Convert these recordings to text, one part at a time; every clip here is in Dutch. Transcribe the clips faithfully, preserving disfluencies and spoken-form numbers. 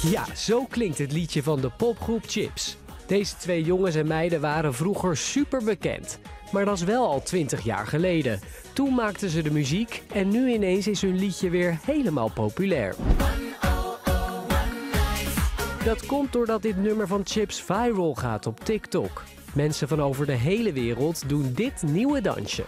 Ja, zo klinkt het liedje van de popgroep Chips. Deze twee jongens en meiden waren vroeger super bekend. Maar dat is wel al twintig jaar geleden. Toen maakten ze de muziek en nu ineens is hun liedje weer helemaal populair. Dat komt doordat dit nummer van Chips viral gaat op TikTok. Mensen van over de hele wereld doen dit nieuwe dansje.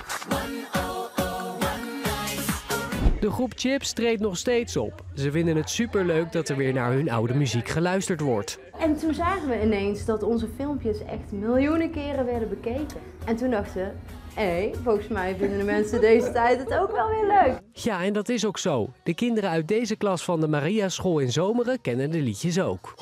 De groep Chips treedt nog steeds op. Ze vinden het superleuk dat er weer naar hun oude muziek geluisterd wordt. En toen zagen we ineens dat onze filmpjes echt miljoenen keren werden bekeken. En toen dachten we, hé, hey, volgens mij vinden de mensen deze tijd het ook wel weer leuk. Ja, en dat is ook zo. De kinderen uit deze klas van de Maria School in Zomeren kennen de liedjes ook.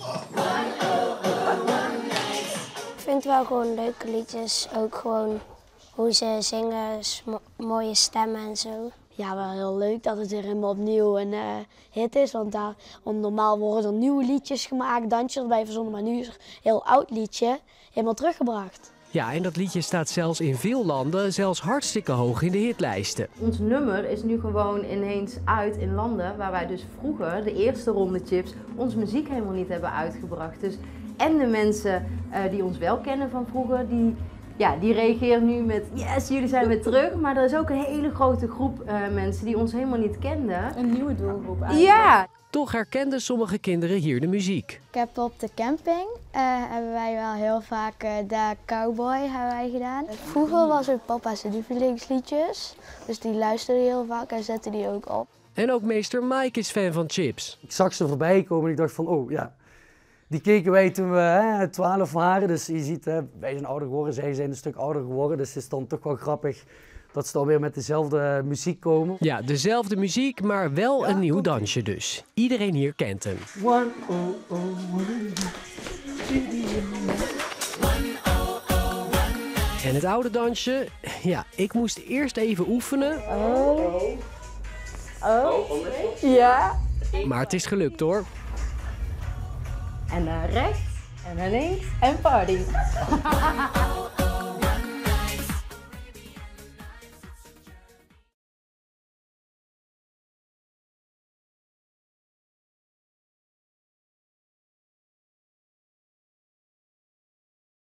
Ik vind wel gewoon leuke liedjes. Ook gewoon hoe ze zingen, mooie stemmen en zo. Ja, wel heel leuk dat het weer helemaal opnieuw een uh, hit is. Want, daar, want normaal worden er nieuwe liedjes gemaakt, dansjes erbij verzonnen. Maar nu is er een heel oud liedje helemaal teruggebracht. Ja, en dat liedje staat zelfs in veel landen zelfs hartstikke hoog in de hitlijsten. Ons nummer is nu gewoon ineens uit in landen waar wij dus vroeger, de eerste ronde Chips, onze muziek helemaal niet hebben uitgebracht. Dus, en de mensen uh, die ons wel kennen van vroeger, die... Ja, die reageren nu met yes, jullie zijn weer terug. Maar er is ook een hele grote groep uh, mensen die ons helemaal niet kenden. Een nieuwe doelgroep eigenlijk. Ja! Toch herkenden sommige kinderen hier de muziek. Ik heb op de camping uh, hebben wij wel heel vaak uh, de Cowboy hebben wij gedaan. Vroeger was ook papa's lievelingsliedjes. Dus die luisterde heel vaak en zette die ook op. En ook meester Mike is fan van Chips. Ik zag ze voorbij komen en ik dacht van oh ja. Die keken wij toen we twaalf waren, dus je ziet, hè, wij zijn ouder geworden, zij zijn een stuk ouder geworden. Dus het is dan toch wel grappig dat ze dan weer met dezelfde muziek komen. Ja, dezelfde muziek, maar wel ja, een nieuw dansje dus. Iedereen hier kent hem. One, oh, oh, one. En het oude dansje, ja, ik moest eerst even oefenen. Oh. Oh. Ja. Maar het is gelukt hoor. En naar rechts, en naar links, en party.